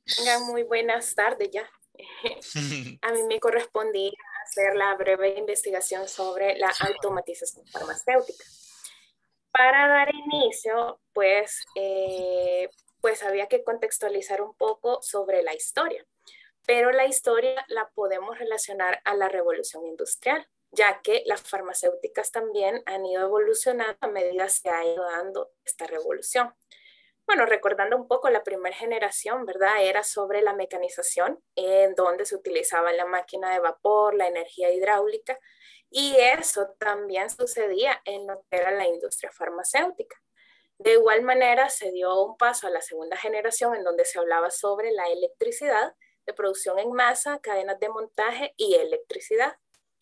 Tengan muy buenas tardes ya. A mí me correspondía hacer la breve investigación sobre la automatización farmacéutica. Para dar inicio, pues había que contextualizar un poco sobre la historia, pero la historia la podemos relacionar a la revolución industrial, ya que las farmacéuticas también han ido evolucionando a medida que se ha ido dando esta revolución. Bueno, recordando un poco la primera generación, ¿verdad? Era sobre la mecanización, en donde se utilizaba la máquina de vapor, la energía hidráulica, y eso también sucedía en lo que era la industria farmacéutica. De igual manera, se dio un paso a la segunda generación, en donde se hablaba sobre la electricidad, de producción en masa, cadenas de montaje y electricidad.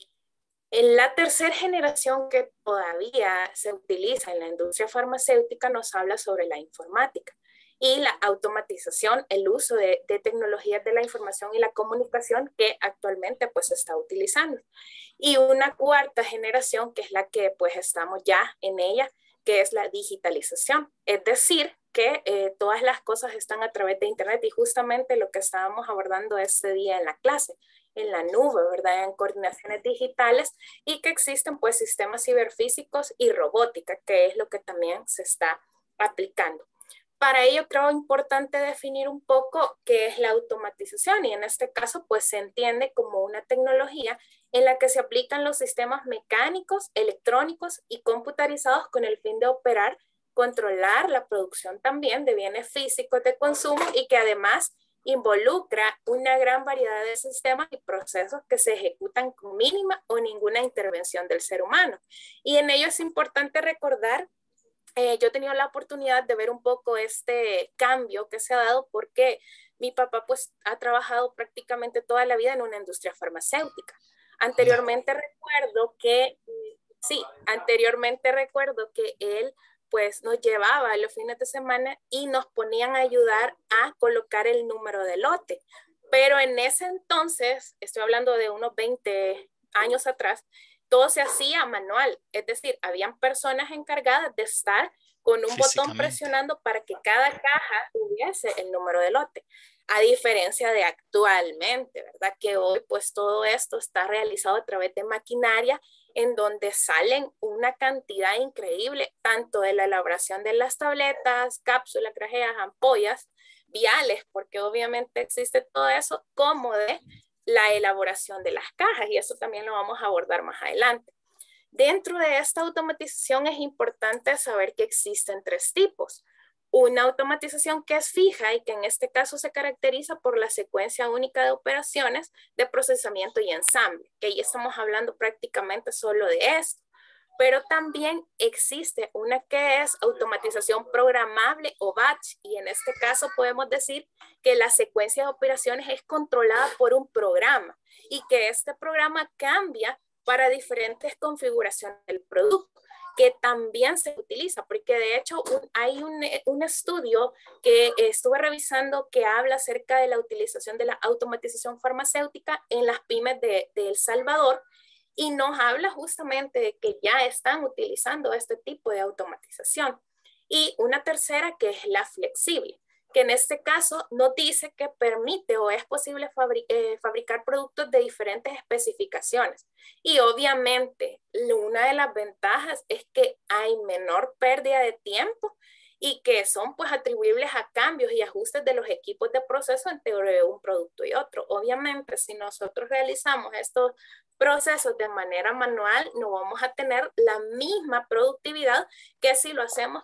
En la tercera generación que todavía se utiliza en la industria farmacéutica nos habla sobre la informática y la automatización, el uso de tecnologías de la información y la comunicación que actualmente pues se está utilizando. Y una cuarta generación que es la que pues estamos ya en ella, que es la digitalización. Es decir, que todas las cosas están a través de Internet y justamente lo que estábamos abordando este día en la clase, en la nube, ¿verdad? En coordinaciones digitales y que existen pues sistemas ciberfísicos y robótica, que es lo que también se está aplicando. Para ello creo importante definir un poco qué es la automatización y en este caso pues se entiende como una tecnología en la que se aplican los sistemas mecánicos, electrónicos y computarizados con el fin de operar, controlar la producción también de bienes físicos de consumo y que además involucra una gran variedad de sistemas y procesos que se ejecutan con mínima o ninguna intervención del ser humano. Y en ello es importante recordar yo he tenido la oportunidad de ver un poco este cambio que se ha dado porque mi papá pues ha trabajado prácticamente toda la vida en una industria farmacéutica. Anteriormente recuerdo que, sí, anteriormente recuerdo que él pues nos llevaba los fines de semana y nos ponían a ayudar a colocar el número de lote. Pero en ese entonces, estoy hablando de unos 20 años atrás, todo se hacía manual, es decir, habían personas encargadas de estar con un botón Físicamente. presionando para que cada caja tuviese el número de lote, a diferencia de actualmente, ¿verdad? Que hoy pues todo esto está realizado a través de maquinaria en donde salen una cantidad increíble, tanto de la elaboración de las tabletas, cápsulas, grajeas, ampollas, viales, porque obviamente existe todo eso, como de la elaboración de las cajas y eso también lo vamos a abordar más adelante. Dentro de esta automatización es importante saber que existen tres tipos. Una automatización que es fija y que en este caso se caracteriza por la secuencia única de operaciones de procesamiento y ensamble, que ahí estamos hablando prácticamente solo de esto. Pero también existe una que es automatización programable o batch y en este caso podemos decir que la secuencia de operaciones es controlada por un programa y que este programa cambia para diferentes configuraciones del producto que también se utiliza, porque de hecho hay un estudio que estuve revisando que habla acerca de la utilización de la automatización farmacéutica en las pymes de El Salvador y nos habla justamente de que ya están utilizando este tipo de automatización. Y una tercera que es la flexible, que en este caso nos dice que permite o es posible fabricar productos de diferentes especificaciones. Y obviamente una de las ventajas es que hay menor pérdida de tiempo y que son pues atribuibles a cambios y ajustes de los equipos de proceso entre un producto y otro. Obviamente, si nosotros realizamos estos procesos de manera manual, no vamos a tener la misma productividad que si lo hacemos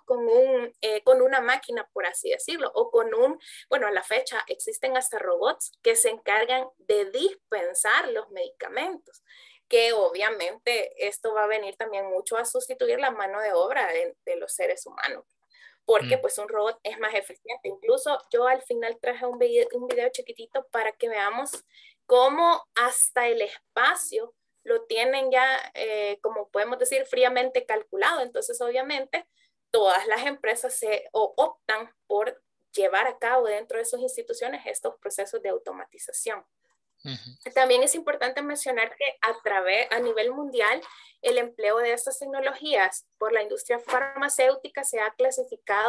con una máquina, por así decirlo, o con bueno, a la fecha existen hasta robots que se encargan de dispensar los medicamentos, que obviamente esto va a venir también mucho a sustituir la mano de obra de los seres humanos porque Mm. pues un robot es más eficiente. Incluso yo al final traje un video chiquitito para que veamos cómo hasta el espacio lo tienen ya, como podemos decir, fríamente calculado. Entonces, obviamente, todas las empresas optan por llevar a cabo dentro de sus instituciones estos procesos de automatización. Ujú. También es importante mencionar que a nivel mundial, el empleo de estas tecnologías por la industria farmacéutica se ha clasificado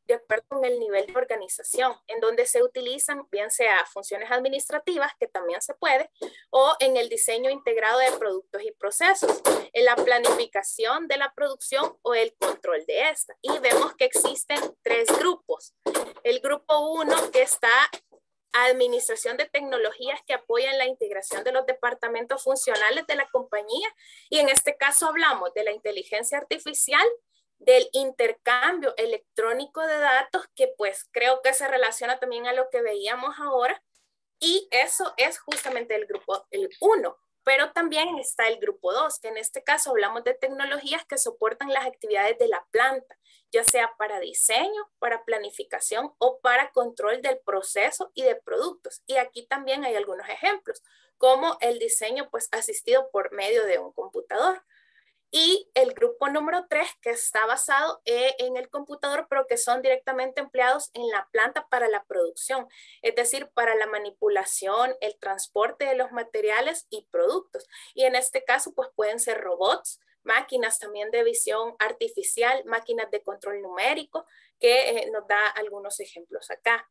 de acuerdo con el nivel de organización, en donde se utilizan bien sea funciones administrativas, que también se puede, o en el diseño integrado de productos y procesos, en la planificación de la producción o el control de esta. Y vemos que existen 3 grupos. El grupo 1, que está administración de tecnologías que apoyan la integración de los departamentos funcionales de la compañía, y en este caso hablamos de la inteligencia artificial, del intercambio electrónico de datos, que pues creo que se relaciona también a lo que veíamos ahora, y eso es justamente el grupo 1. Pero también está el grupo 2, que en este caso hablamos de tecnologías que soportan las actividades de la planta, ya sea para diseño, para planificación o para control del proceso y de productos. Y aquí también hay algunos ejemplos, como el diseño pues asistido por medio de un computador. Y el grupo número 3, que está basado en el computador, pero que son directamente empleados en la planta para la producción, es decir, para la manipulación, el transporte de los materiales y productos. Y en este caso, pues pueden ser robots, máquinas también de visión artificial, máquinas de control numérico, que nos da algunos ejemplos acá.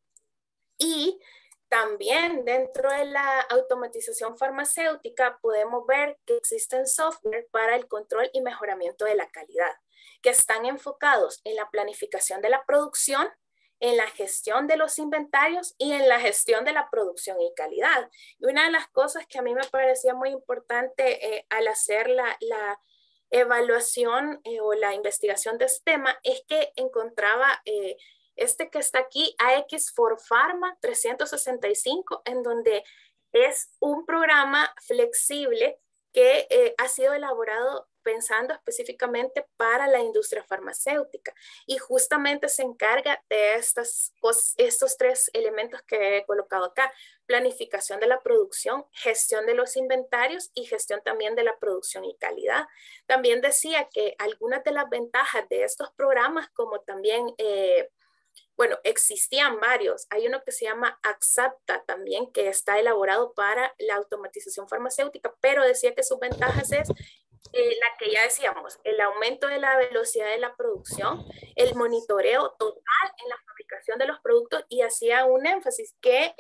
Y también dentro de la automatización farmacéutica podemos ver que existen software para el control y mejoramiento de la calidad, que están enfocados en la planificación de la producción, en la gestión de los inventarios y en la gestión de la producción y calidad. Y una de las cosas que a mí me parecía muy importante al hacer la evaluación o la investigación de este tema es que encontraba este que está aquí, AX for Pharma 365, en donde es un programa flexible que ha sido elaborado pensando específicamente para la industria farmacéutica, y justamente se encarga de estos 3 elementos que he colocado acá: planificación de la producción, gestión de los inventarios y gestión también de la producción y calidad. También decía que algunas de las ventajas de estos programas, como también bueno, existían varios. Hay uno que se llama Axapta también, que está elaborado para la automatización farmacéutica, pero decía que sus ventajas es la que ya decíamos, el aumento de la velocidad de la producción, el monitoreo total en la fabricación de los productos, y hacía un énfasis que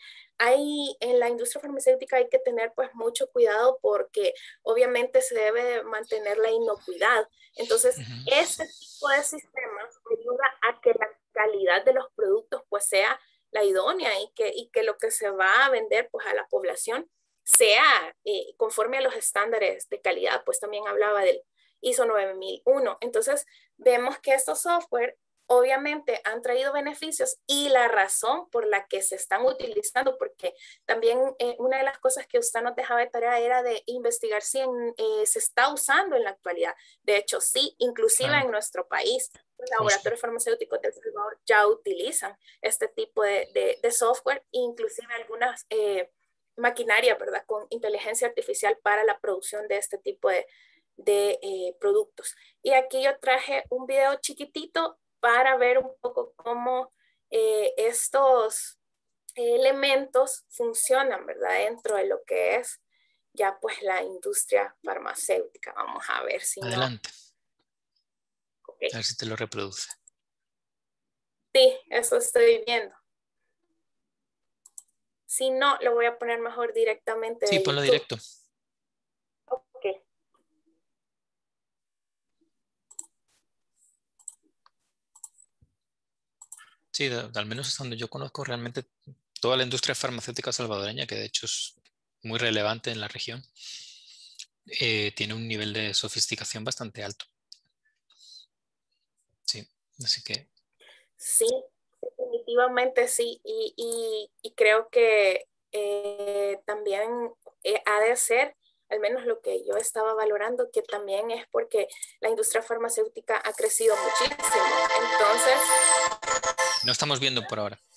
hay en la industria farmacéutica hay que tener pues mucho cuidado, porque obviamente se debe mantener la inocuidad. Entonces, este tipo de sistemas ayuda a que la calidad de los productos pues sea la idónea, y que lo que se va a vender pues a la población sea conforme a los estándares de calidad. Pues también hablaba del ISO 9001. Entonces vemos que estos software obviamente han traído beneficios, y la razón por la que se están utilizando, porque también una de las cosas que usted nos dejaba de tarea era de investigar si se está usando en la actualidad. De hecho, sí, inclusive en nuestro país, los laboratorios farmacéuticos de El Salvador ya utilizan este tipo de software, inclusive algunas maquinaria, ¿verdad?, con inteligencia artificial para la producción de este tipo de productos. Y aquí yo traje un video chiquitito para ver un poco cómo estos elementos funcionan, ¿verdad?, dentro de lo que es ya pues la industria farmacéutica. Vamos a ver si adelante. No. Okay. A ver si te lo reproduce. Sí, eso estoy viendo. Si no, lo voy a poner mejor directamente. Sí, ponlo directo. Ok. Sí, al menos hasta donde yo conozco realmente toda la industria farmacéutica salvadoreña, que de hecho es muy relevante en la región, tiene un nivel de sofisticación bastante alto. Sí, así que... Sí, definitivamente sí, y creo que también ha de ser, al menos lo que yo estaba valorando, que también es porque la industria farmacéutica ha crecido muchísimo. Entonces... No estamos viendo por ahora.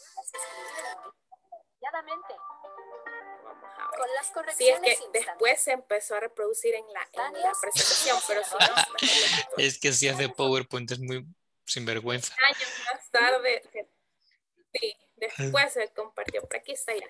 Con las correcciones sí, es que después se empezó a reproducir en la presentación, pero si no... Es que si hace PowerPoint es muy sinvergüenza. Años más tarde, sí, después se compartió, pero aquí está ya.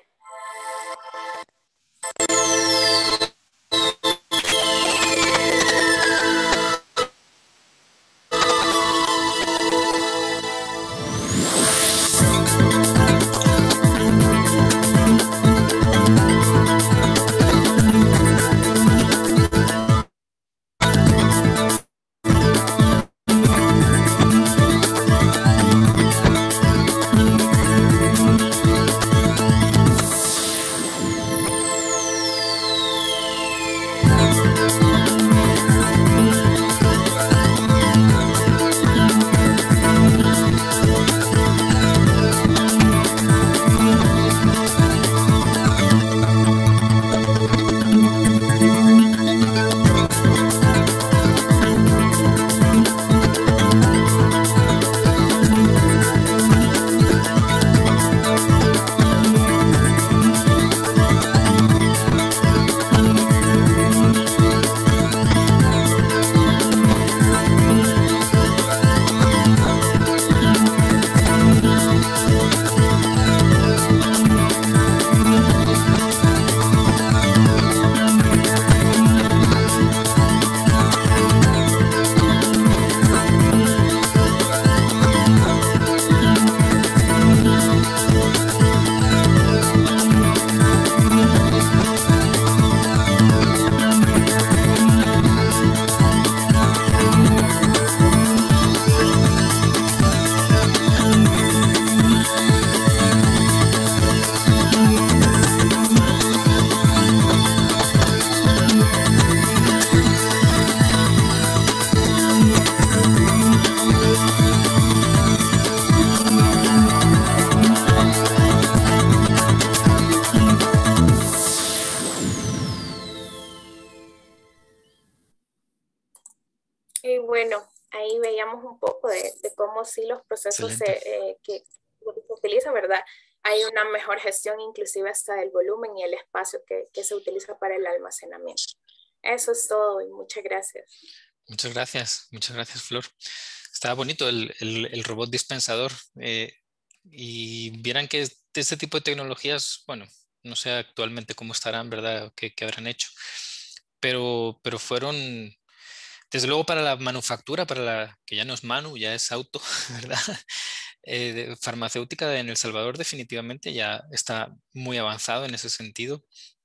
bueno, ahí veíamos un poco de cómo sí los procesos Excelente. que se utilizan, ¿verdad? Hay una mejor gestión inclusive hasta del volumen y el espacio que se utiliza para el almacenamiento. Eso es todo y muchas gracias. Muchas gracias, Flor. Estaba bonito el robot dispensador. Y vieran que de este tipo de tecnologías, bueno, no sé actualmente cómo estarán, ¿verdad? ¿Qué habrán hecho? Pero fueron, desde luego para la manufactura, que ya no es manu, ya es auto, ¿verdad? Farmacéutica en El Salvador definitivamente ya está muy avanzado en ese sentido.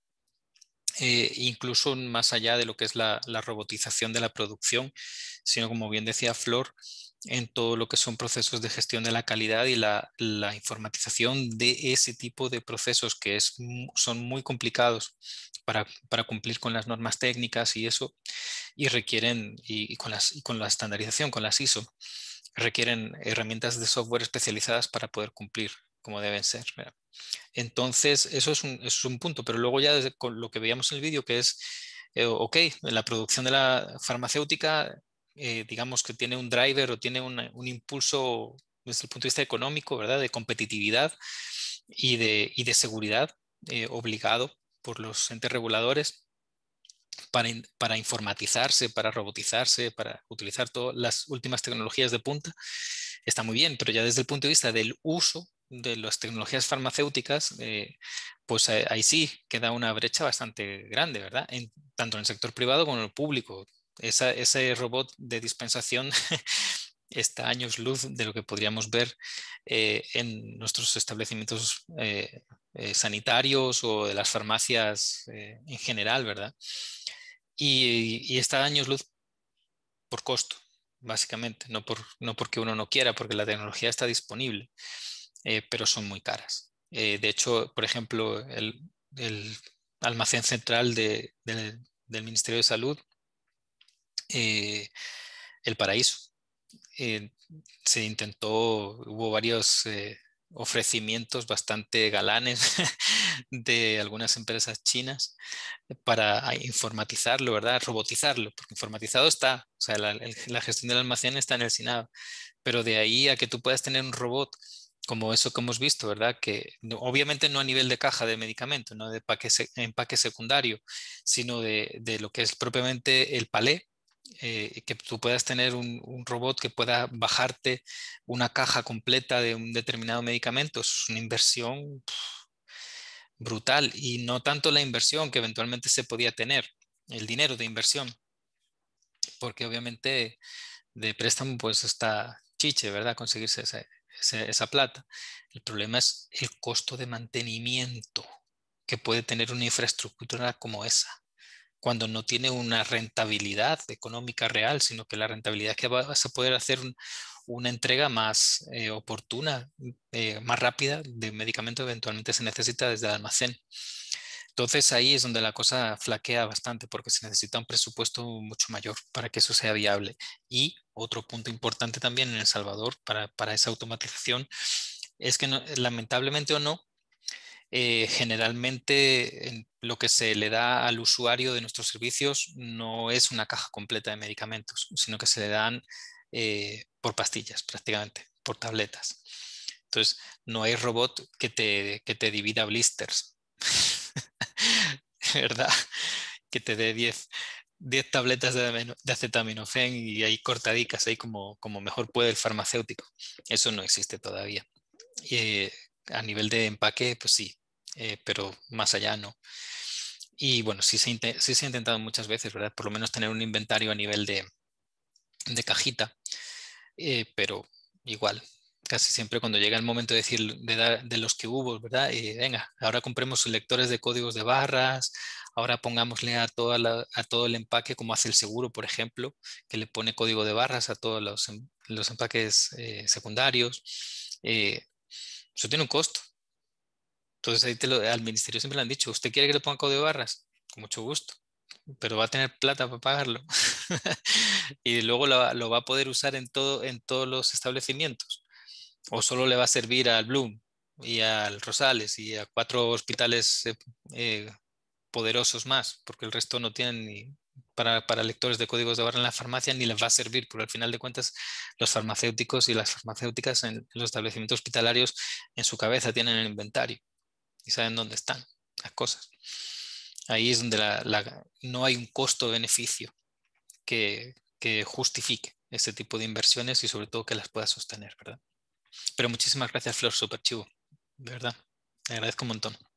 Incluso más allá de lo que es la robotización de la producción, sino como bien decía Flor, en todo lo que son procesos de gestión de la calidad y la informatización de ese tipo de procesos que son muy complicados para cumplir con las normas técnicas y eso, y requieren, y con la estandarización, con las ISO, requieren herramientas de software especializadas para poder cumplir como deben ser, ¿verdad? Entonces, eso es un punto, pero luego ya con lo que veíamos en el vídeo, que es, ok, la producción de la farmacéutica, digamos que tiene un driver o tiene un impulso desde el punto de vista económico, ¿verdad? De competitividad y de seguridad, obligado por los entes reguladores para informatizarse, para robotizarse, para utilizar todas las últimas tecnologías de punta. Está muy bien, pero ya desde el punto de vista del uso de las tecnologías farmacéuticas, pues ahí sí queda una brecha bastante grande, ¿verdad? Tanto en el sector privado como en el público. Ese robot de dispensación está a años luz de lo que podríamos ver en nuestros establecimientos sanitarios o de las farmacias en general, ¿verdad? Y está a años luz por costo, básicamente, no porque uno no quiera, porque la tecnología está disponible, pero son muy caras. De hecho, por ejemplo, el almacén central del Ministerio de Salud, eh, El Paraíso, eh, se intentó, hubo varios ofrecimientos bastante galanes de algunas empresas chinas para informatizarlo, ¿verdad? Robotizarlo, porque informatizado está, o sea, la gestión del almacén está en el SINAB, pero de ahí a que tú puedas tener un robot como eso que hemos visto, ¿verdad? Que obviamente no a nivel de caja de medicamento, no de empaque secundario, sino de lo que es propiamente el palé, que tú puedas tener un robot que pueda bajarte una caja completa de un determinado medicamento. Es una inversión brutal y no tanto la inversión que eventualmente se podía tener, el dinero de inversión, porque obviamente de préstamo pues está chiche, ¿verdad? Conseguirse esa plata. El problema es el costo de mantenimiento que puede tener una infraestructura como esa, cuando no tiene una rentabilidad económica real, sino que la rentabilidad es que vas a poder hacer una entrega más oportuna, más rápida de medicamento que eventualmente se necesita desde el almacén. Entonces ahí es donde la cosa flaquea bastante porque se necesita un presupuesto mucho mayor para que eso sea viable. Y otro punto importante también en El Salvador para esa automatización es que lamentablemente o no, generalmente lo que se le da al usuario de nuestros servicios no es una caja completa de medicamentos, sino que se le dan por pastillas prácticamente, por tabletas. Entonces, no hay robot que te divida blisters, ¿verdad? Que te dé 10 tabletas de acetaminofén y ahí cortadicas, ahí como mejor puede el farmacéutico. Eso no existe todavía. Eh, a nivel de empaque, pues sí, pero más allá no. Y bueno, sí se ha intentado muchas veces, ¿verdad? Por lo menos tener un inventario a nivel de cajita, pero igual, casi siempre cuando llega el momento de decir de los que hubo, ¿verdad? Venga, ahora compremos lectores de códigos de barras, ahora pongámosle a todo el empaque, como hace el seguro, por ejemplo, que le pone código de barras a todos los empaques secundarios. Eso tiene un costo. Entonces ahí al ministerio siempre le han dicho, ¿usted quiere que le ponga código de barras? Con mucho gusto, pero va a tener plata para pagarlo. Y luego lo va a poder usar en todos los establecimientos. O solo le va a servir al Bloom y al Rosales y a 4 hospitales poderosos más, porque el resto no tienen para lectores de códigos de barra en la farmacia ni les va a servir, porque al final de cuentas los farmacéuticos y las farmacéuticas en los establecimientos hospitalarios en su cabeza tienen el inventario y saben dónde están las cosas. Ahí es donde no hay un costo-beneficio que justifique ese tipo de inversiones y sobre todo que las pueda sostener, ¿verdad? Pero muchísimas gracias, Flor, súper chivo, de verdad. Te agradezco un montón.